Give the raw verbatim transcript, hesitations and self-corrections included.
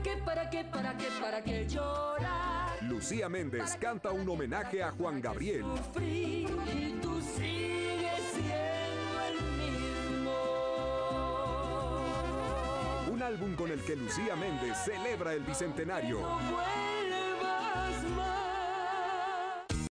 qué, para qué, para qué, para qué llorar? Lucía Méndez canta un homenaje a Juan Gabriel. Sufrí y tú sigues siendo el mismo. Un álbum con el que Lucía Méndez celebra el bicentenario. No vuelvas más.